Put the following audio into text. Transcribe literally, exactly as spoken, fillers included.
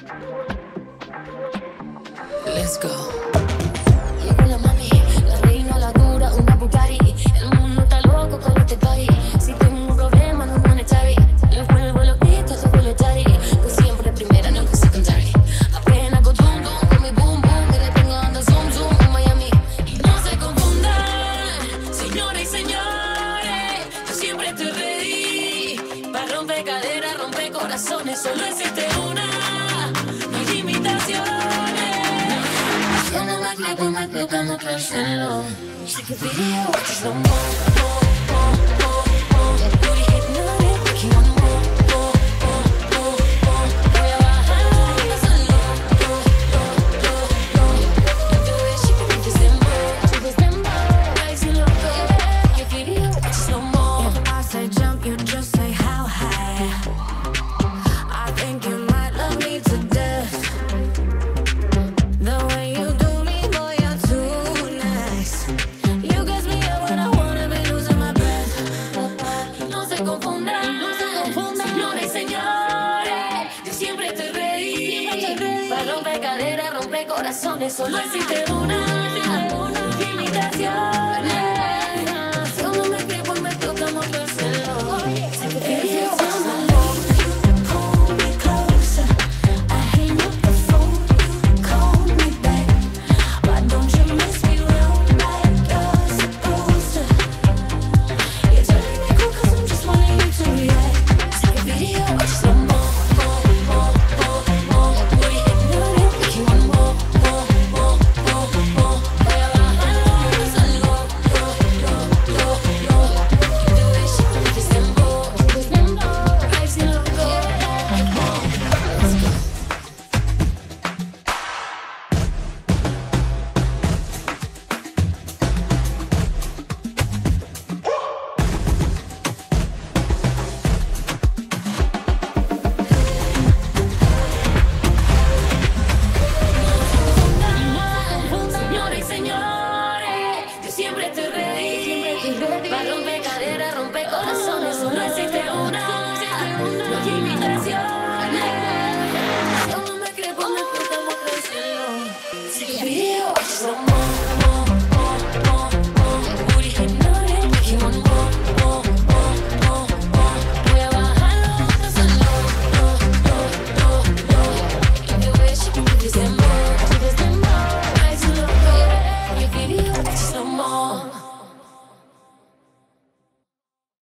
Let's go. Llegó la mami, la reina, la dura, una Bugatti. El mundo está loco con este party. Si tengo un problema, no monetary. Le vuelvo loquito, te vuelvo tari. Pues siempre primera, nunca secondary. Apenas go zoom, zoom, con mi boom, boom. Y le tengo ando zoom, zoom en Miami. Y no se confundan, señores y señores. Yo siempre estoy ready. Pa' romper caderas, romper corazones. Solo existe una, no hay limitaciones. Like when my clip on the crush and low. Take a video, watch it slow mo, mo, mo, mo, mo. That booty hypnotic, make you wanna mo, mo, mo, mo, mo. Voy a bajar, hazlo, lo, lo, lo, lo. You do it, she can make this dembo, she goes dembo, like she loco. Take a video, watch it slow mo. If I say jump, you just say how high. I think you might love me to death. The way you do. Rompe cadera, rompe corazones, solo existe una, una limitación.